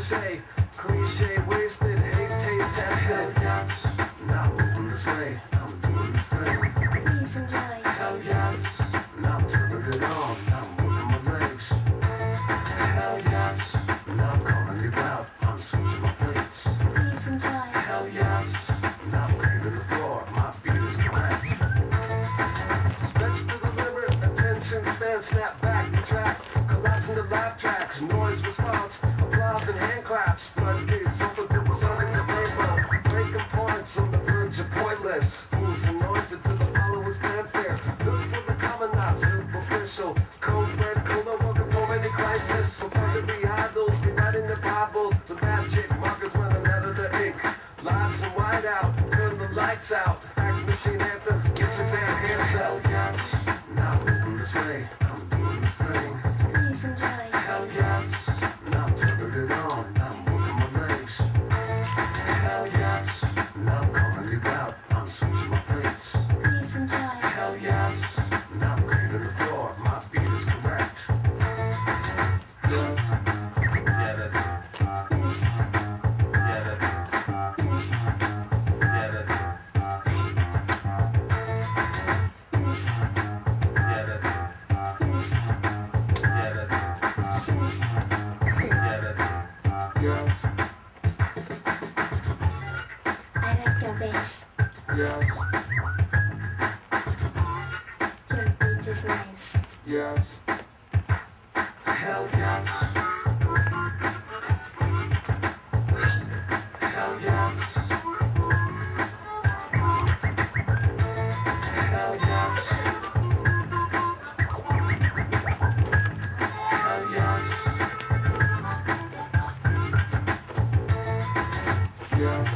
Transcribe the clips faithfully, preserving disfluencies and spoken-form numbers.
cliche, cliche, wasted, hate, taste, tested. Yes, now moving this way, I'm doing this thing. Peace and joy. Hell yes, now I'm turning it on, now I'm moving my legs. Hell yes, now I'm calling you out, I'm switching my plates. Peace and joy. Hell yes, now I'm cleaning the floor, my beat is correct. Stretch to the limit, attention span, snap back the track. Collapsing the laugh tracks, noise response, applause and hand claps. Floodgates open to the sun in the rainbow. Breaking points on the verge of pointless. Fools anointed to the followers' fanfare. Look for the common, not superficial. Code red, cooler, welcome for any crisis. Prefer to be idols, rewriting the Bibles. The magic markers running out of the ink. Lives in whiteout, turn the lights out. Fax machine anthems, get your damn hands out. Yes, now I'm moving this way, I'm doing this thing. Peace and joy. Hell yes, now I'm turning it on, now I'm moving my legs. Hell yes, now I'm calling you out, I'm switching my plates. Peace and joy. Hell yes, now I'm cleaning the floor, my beat is correct. Yes. Yeah, that's it. Yeah, that's it. Yeah, that's it. Yeah, that's it. Yeah, that's it. Yeah, that's it. Yes. I like your bass. Yes. Your beat is nice. Yes. Hell yes. Hell yes. Hell yes. Hell yes. Yes.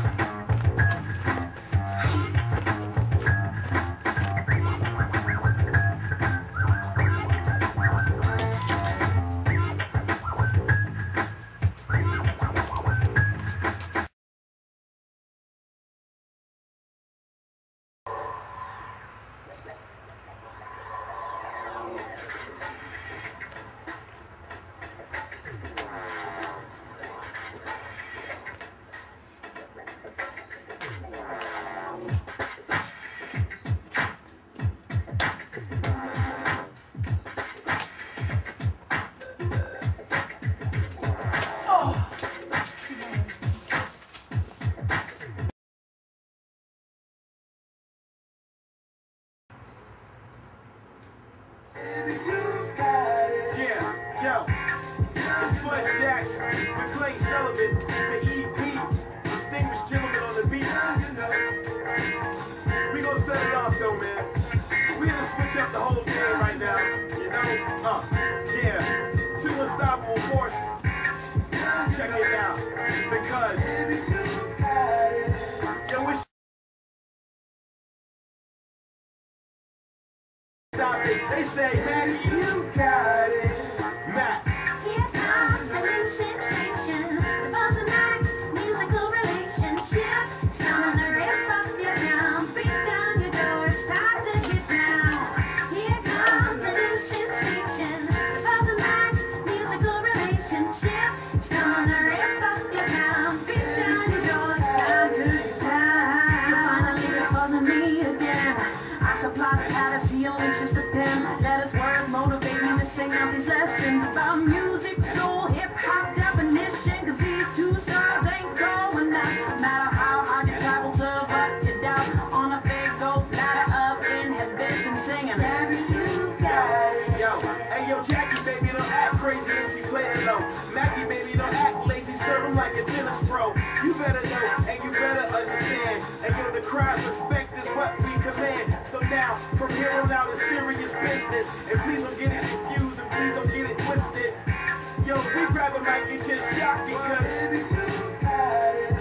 They say, Maggie, you got it. Matt. Here comes the new sensation. The buzz and night, musical relationship. It's time to rip up your gown, beat down your door. It's time to get down. Here comes the new sensation. The buzz and night, musical relationship. It's time to rip up your gown, beat down your door. It's time to get down. So finally it's buzzing me again. I supply the Alice, he only just a pen. Let his words motivate me to sing out these lessons about music, soul, hip-hop definition. Cause these two stars ain't going out. No matter how hard you travel, serve up your doubt on a big gold platter of inhibition. Singing, Maggie, you got it. Yo, hey yo, Jackie, baby, don't act crazy, M C play it low. Maggie, baby, don't act lazy, serve him like a tennis pro. You better know, and you better understand. And yo, the crowd respect is what we command. So now, from here on out, it's serious business. And please don't get it confused, and please don't get it twisted. Yo, we grab a mic and just shock it, cause baby, you got it.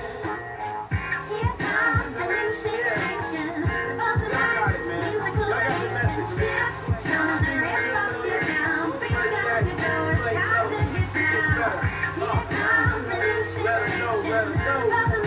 Here comes the new sensation. The buzz and night, musical relationship. It's time to rip up your gown, beat down your door. It's time to get down. Here comes the new sensation. The buzz